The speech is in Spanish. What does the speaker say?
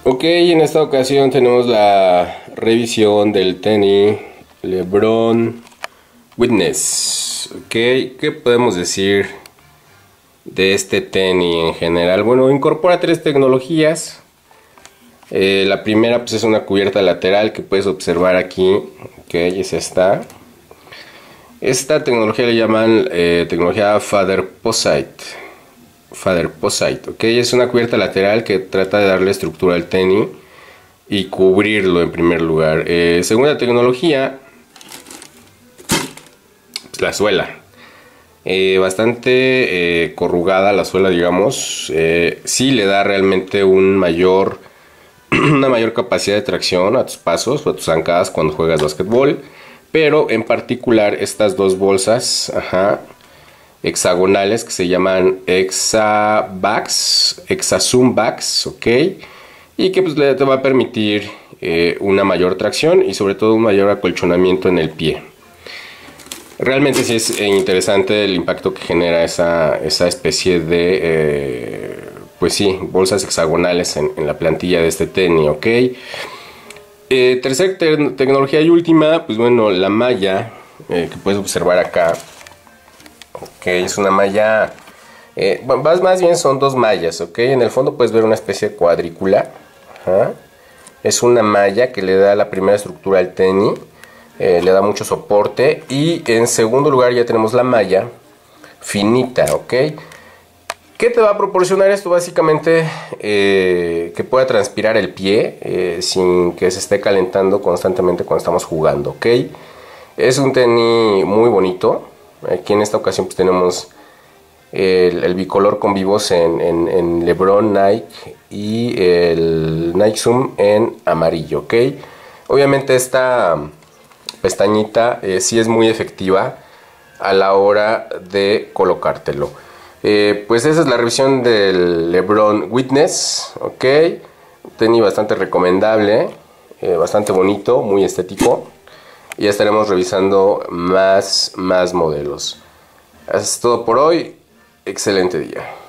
Ok, en esta ocasión tenemos la revisión del tenis LeBron Witness. Ok, ¿qué podemos decir de este tenis en general? Bueno, incorpora tres tecnologías. La primera pues es una cubierta lateral que puedes observar aquí. Ok, es esta. Esta tecnología le llaman tecnología Fader-Posite, ok, es una cubierta lateral que trata de darle estructura al tenis y cubrirlo en primer lugar. Segunda tecnología, pues la suela. Bastante corrugada la suela, digamos. Sí le da realmente una mayor capacidad de tracción a tus pasos o a zancas zancadas cuando juegas básquetbol. Pero en particular estas dos bolsas, hexagonales que se llaman Zoom Backs, ok, y que pues te va a permitir una mayor tracción y sobre todo un mayor acolchonamiento en el pie. Realmente sí es interesante el impacto que genera esa especie de pues sí, bolsas hexagonales en la plantilla de este tenis, ok. Tercera tecnología y última, pues bueno, la malla que puedes observar acá. Ok, es una malla, más bien son dos mallas, ok. En el fondo puedes ver una especie de cuadrícula. Es una malla que le da la primera estructura al tenis, le da mucho soporte. Y en segundo lugar ya tenemos la malla finita, ok. ¿Qué te va a proporcionar esto? Básicamente que pueda transpirar el pie sin que se esté calentando constantemente cuando estamos jugando, ¿ok? Es un tenis muy bonito. Aquí en esta ocasión pues tenemos el bicolor con vivos en LeBron Nike y el Nike Zoom en amarillo, ¿ok? Obviamente esta pestañita sí es muy efectiva a la hora de colocártelo. Pues esa es la revisión del LeBron Witness, ok, tenis bastante recomendable, bastante bonito, muy estético, y ya estaremos revisando más modelos. Eso es todo por hoy, excelente día.